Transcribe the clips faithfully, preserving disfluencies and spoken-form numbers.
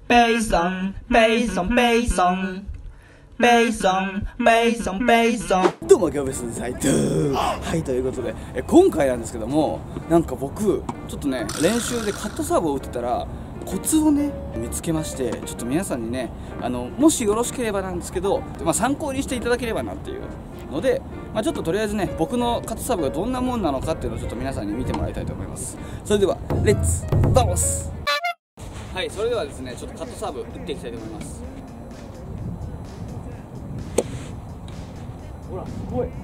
ベイソンベイソンベイソンベイソンベイソンベイソン。 どうもキャベツです。はい、はい、ということでえ今回なんですけども、なんか僕ちょっとね練習でカットサーブを打ってたらコツをね見つけまして、ちょっと皆さんにねあのもしよろしければなんですけど、まあ、参考にしていただければなっていうので、まあ、ちょっととりあえずね僕のカットサーブがどんなもんなのかっていうのをちょっと皆さんに見てもらいたいと思います。それではレッツバモス。はい、それではですねちょっとカットサーブ打っていきたいと思います。ほらすごい。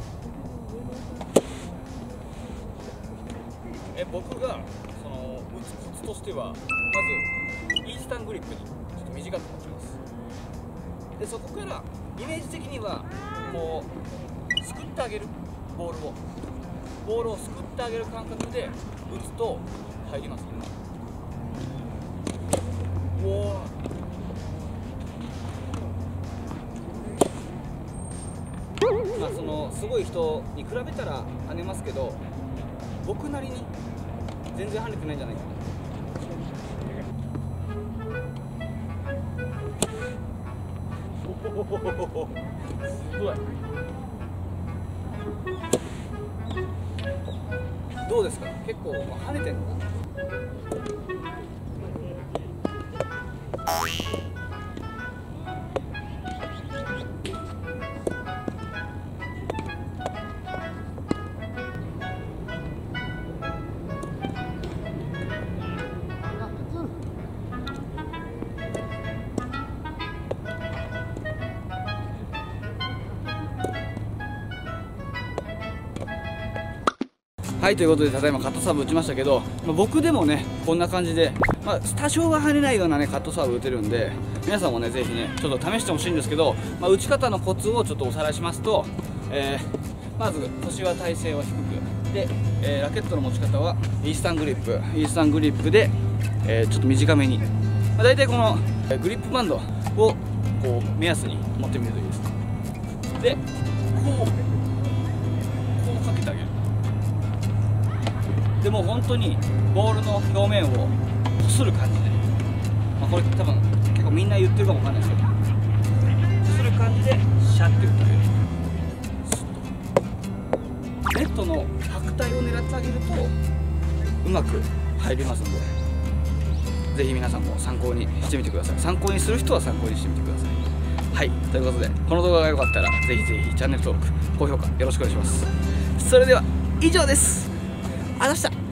え僕がその打つコツとしては、まずイースタングリップにちょっと短く持ちます。でそこからイメージ的にはこうすくってあげるボールをボールをすくってあげる感覚で打つと入ります。おお、まあそのすごい人に比べたら跳ねますけど、僕なりに全然跳ねてないんじゃないかな。おお、すごい。どうですか、結構跳ねてんのかな。はい、ということでただいまカットサーブ打ちましたけど、まあ、僕でもねこんな感じで、まあ、多少は跳ねないようなねカットサーブ打てるんで、皆さんもねぜひねちょっと試してほしいんですけど、まあ、打ち方のコツをちょっとおさらいしますと、えー、まず腰は体勢は低くで、えー、ラケットの持ち方はイースタングリップイースタングリップで、えー、ちょっと短めに、まあ、大体このグリップバンドをこう目安に持ってみるといいです。でこうこうかけてあげる。でも本当にボールの表面をこする感じで、まあ、これ多分結構みんな言ってるかもわかんないですけど、こする感じでシャッて打ってあげる。ネットの白帯を狙ってあげるとうまく入りますので、ぜひ皆さんも参考にしてみてください。参考にする人は参考にしてみてください。はい、ということでこの動画が良かったらぜひぜひチャンネル登録高評価よろしくお願いします。それでは以上です。ありがとうございました。